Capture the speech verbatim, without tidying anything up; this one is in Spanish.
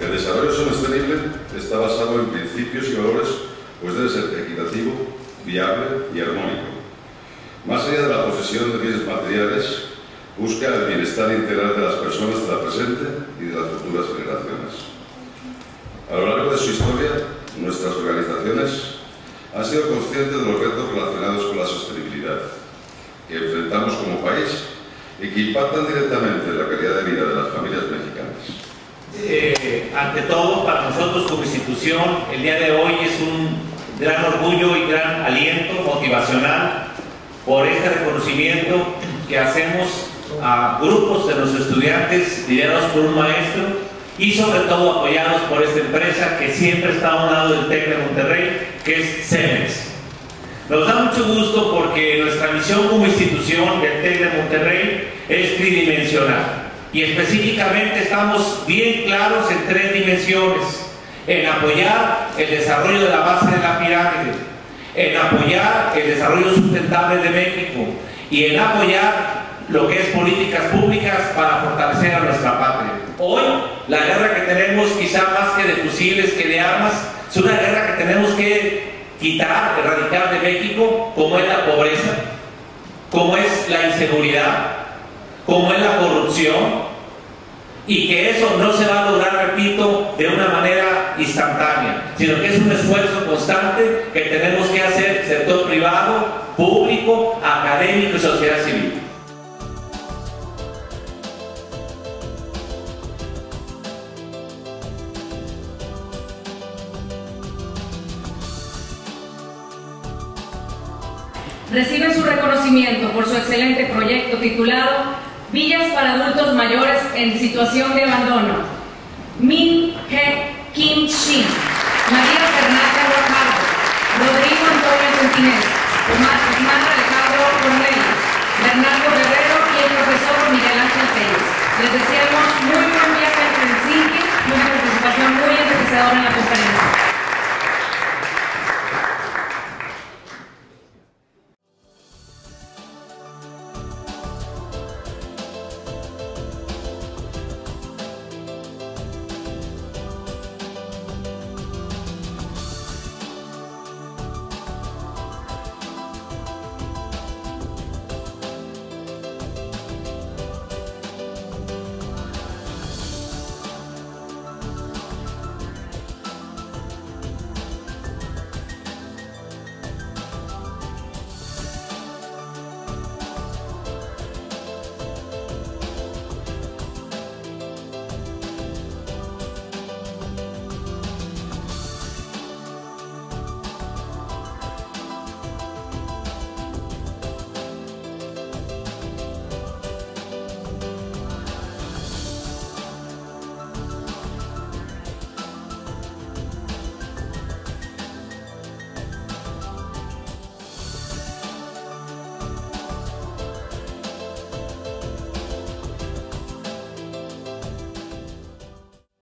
El desarrollo sostenible está basado en principios y valores, pues debe ser equitativo, viable y armónico. Más allá de la posesión de bienes materiales, busca el bienestar integral de las personas de la presente y de las futuras generaciones. A lo largo de su historia, nuestras organizaciones han sido conscientes de los retos relacionados con la sostenibilidad que enfrentamos como país y que impactan directamente en la calidad de vida de las familias mexicanas. Eh, ante todo, para nosotros como institución, el día de hoy es un gran orgullo y gran aliento motivacional por este reconocimiento que hacemos a grupos de los estudiantes liderados por un maestro y sobre todo apoyados por esta empresa que siempre está a un lado del TEC de Monterrey, que es Cemex. Nos da mucho gusto porque nuestra misión como institución del TEC de Monterrey es tridimensional y específicamente estamos bien claros en tres dimensiones: en apoyar el desarrollo de la base de la pirámide, en apoyar el desarrollo sustentable de México y en apoyar lo que es políticas públicas para fortalecer a nuestra patria. Hoy, la guerra que tenemos, quizá más que de fusiles, que de armas, es una guerra que tenemos que quitar, erradicar de México, como es la pobreza, como es la inseguridad, como es la corrupción, y que eso no se va a lograr, repito, de una manera instantánea, sino que es un esfuerzo constante que tenemos que hacer sector privado, público, académico y sociedad civil. Recibe su reconocimiento por su excelente proyecto titulado Villas para Adultos Mayores en Situación de Abandono. Min He Kim Shin, María Fernanda Guajardo, Rodrigo Antonio Centinés, Osmar Alejandro Cornelius, Bernardo Guerrero y el profesor Miguel Ángel Pérez. Les deseamos muy buen viaje a Helsinki y una participación muy enriquecedora en la conferencia.